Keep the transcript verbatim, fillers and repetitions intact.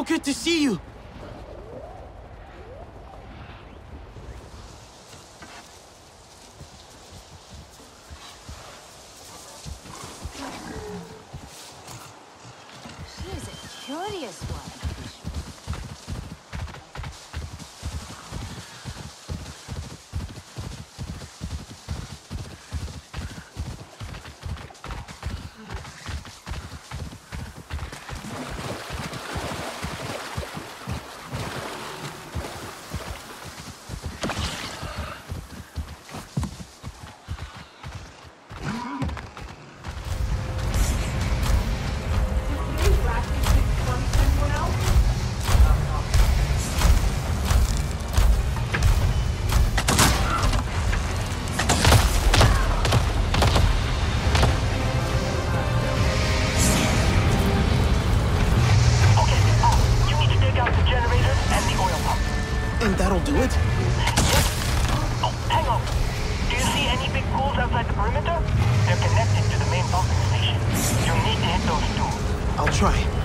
good to see you. She's a curious one. And that'll do it? Yes. Oh, hang on. Do you see any big pools outside the perimeter? They're connected to the main pumping station. You'll need to hit those too. I'll try.